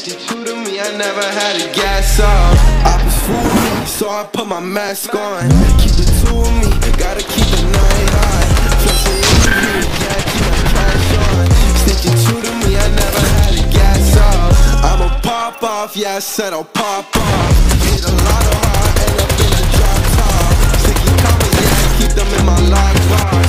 you true to me, I never had a gas off. I was fooling me, so I put my mask on. Keep it to me, gotta keep the night high. Flexing in the yeah, keep my cash on. Stay you true to me, I never had a gas off. I'ma pop off, yeah, I said I'll pop off. Hit a lot of hard, end up in the drop top. Sticky commas, yeah, keep them in my lock bar.